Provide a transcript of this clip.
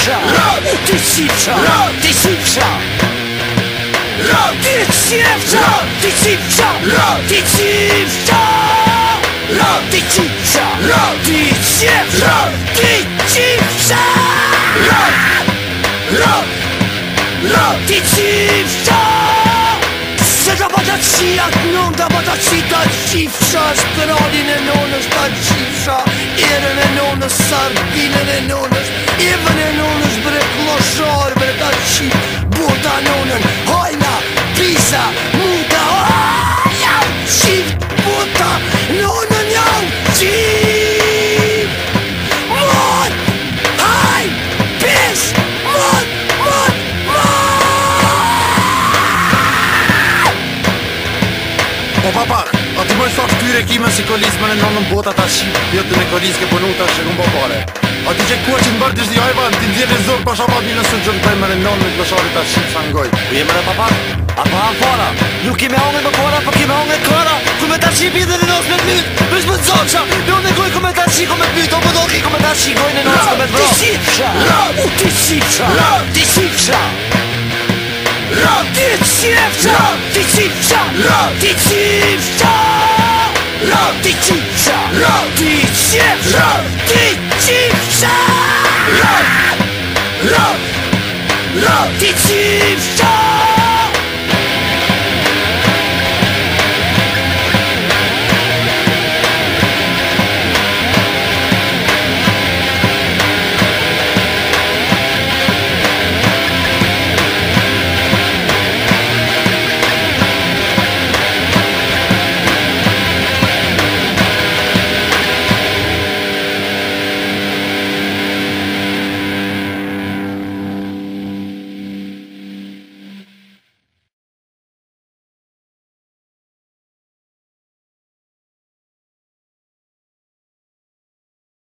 cifra, ti cifra, ti cifra, ti cifra, ti cifra, ti cifra, ti cifra, ti cifra, ti cifra, ti cifra. Se da batacia, non da batacia, cifra, sperolina non sta cifra, erane non sardine non, evane non sbrecloșor, breda cif, buta non, hoina, pisa, muta, iau, cif, buta, non, iau, cif, mut, hai, pis, mut. O papá, a ti moj thot kyre kime si kolismën e nonën botat ta shqip Vjetën e koliske për nuta që këm popare A ti që kua që në bërë të shdi hajvan Ti ndjerë e zorë pasha babinën së gjënë pëjmën e nonën e klosharit ta shqip sa ngoj U jemë në papá, a pa hanë fara Nuk kime hongën më kora, po kime hongën kara Kume ta shqip i dhe në nos me të mytë Vesh më të zoqa, me unë e goj kume ta shqip me të mytë O pëdoki kume ta shqip goj në nos me të vro Ti cifra, ti cifra Ti cifra, ti cifra, ti cifra, ti cifra, ti cifra, ti cifra.